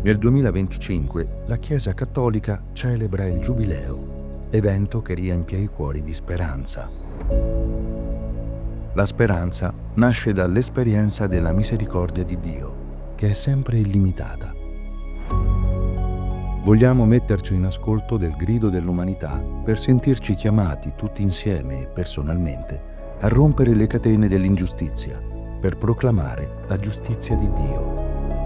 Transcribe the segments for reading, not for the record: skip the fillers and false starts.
Nel 2025 la Chiesa Cattolica celebra il Giubileo, evento che riempie i cuori di speranza. La speranza nasce dall'esperienza della misericordia di Dio, che è sempre illimitata. Vogliamo metterci in ascolto del grido dell'umanità per sentirci chiamati tutti insieme e personalmente a rompere le catene dell'ingiustizia, per proclamare la giustizia di Dio.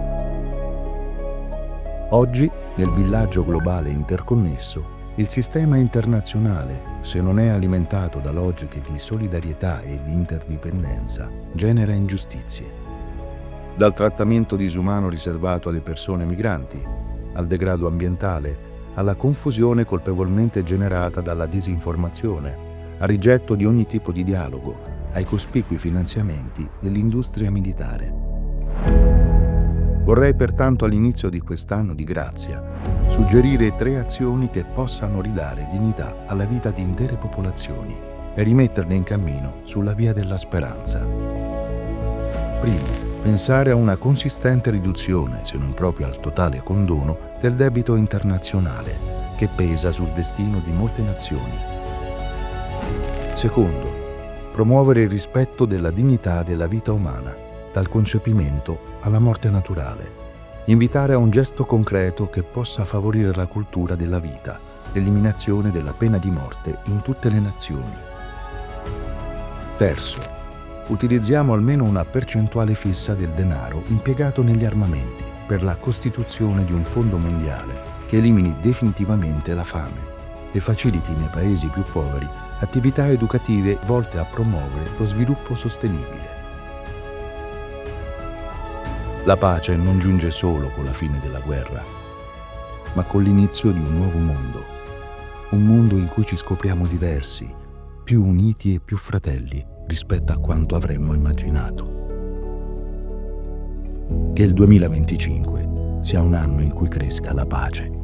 Oggi, nel villaggio globale interconnesso, il sistema internazionale, se non è alimentato da logiche di solidarietà e di interdipendenza, genera ingiustizie. Dal trattamento disumano riservato alle persone migranti, al degrado ambientale, alla confusione colpevolmente generata dalla disinformazione, al rigetto di ogni tipo di dialogo, ai cospicui finanziamenti dell'industria militare. Vorrei pertanto all'inizio di quest'anno di grazia suggerire 3 azioni che possano ridare dignità alla vita di intere popolazioni e rimetterle in cammino sulla via della speranza. Primo, pensare a una consistente riduzione, se non proprio al totale condono, del debito internazionale che pesa sul destino di molte nazioni. Secondo, promuovere il rispetto della dignità della vita umana, dal concepimento alla morte naturale. Invitare a un gesto concreto che possa favorire la cultura della vita, l'eliminazione della pena di morte in tutte le nazioni. Terzo, utilizziamo almeno una percentuale fissa del denaro impiegato negli armamenti per la costituzione di un fondo mondiale che elimini definitivamente la fame e faciliti nei paesi più poveri attività educative volte a promuovere lo sviluppo sostenibile. La pace non giunge solo con la fine della guerra, ma con l'inizio di un nuovo un mondo in cui ci scopriamo diversi, più uniti e più fratelli rispetto a quanto avremmo immaginato. Che il 2025 sia un anno in cui cresca la pace.